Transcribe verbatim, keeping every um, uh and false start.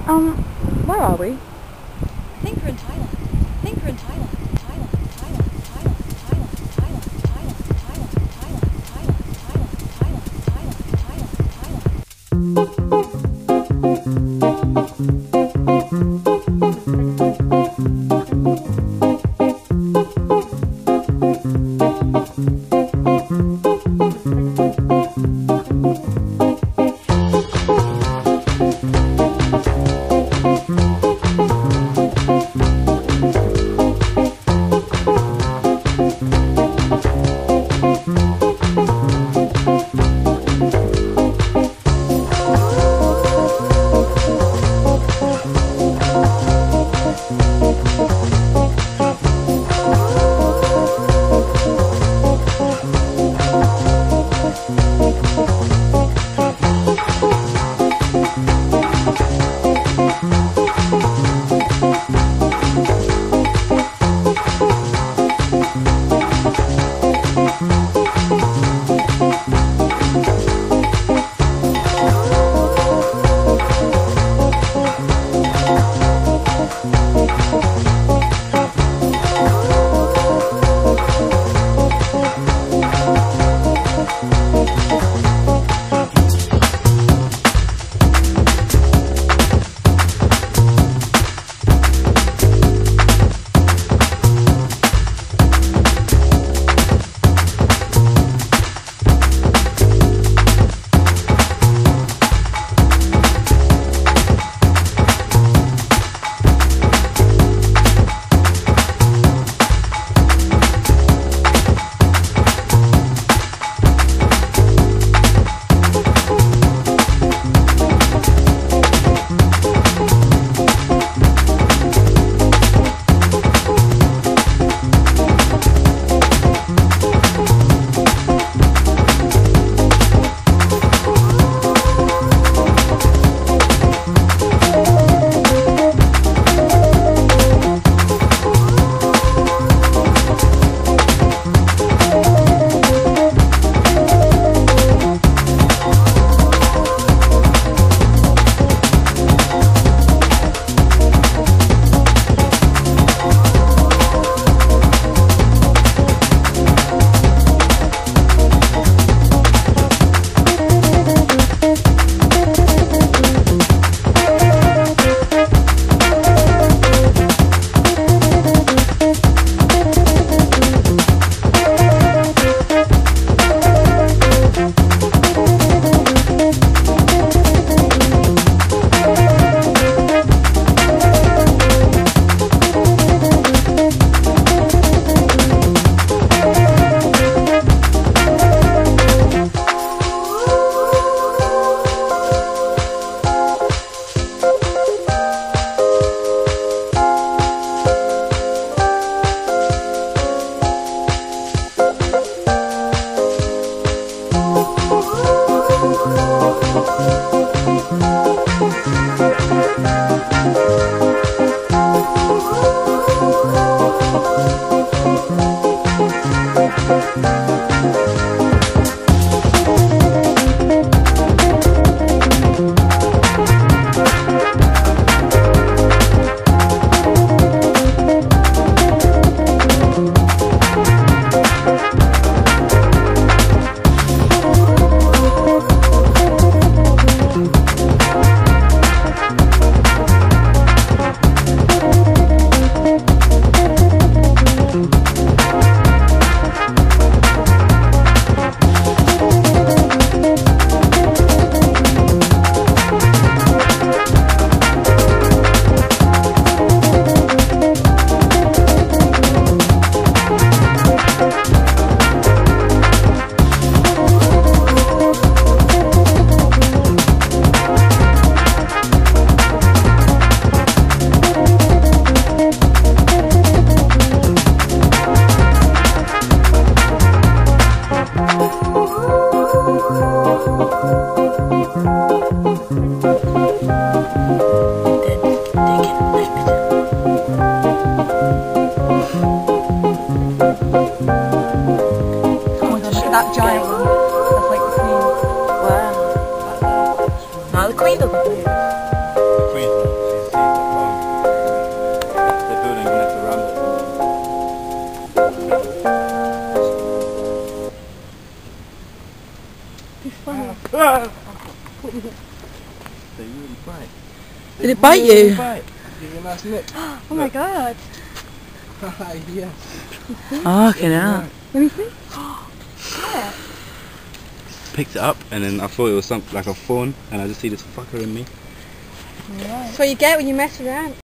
Um, where are we? I think we're in Thailand. I think we're in Thailand. Thailand, Thailand, Thailand, Thailand, Thailand, Thailand, Thailand, Thailand, Thailand, Thailand, Thailand, Thailand, that giant one. That's like the queen. Wow. No, the queen doesn't move. The queen does. They really bite. They Did it bite really you? Bite. Give you a nice nip. Oh my god. Yes. Oh, okay now. Right. Let me see. Yeah. Picked it up and then I thought it was something like a fawn and I just see this fucker in me. Right. That's what you get when you mess around.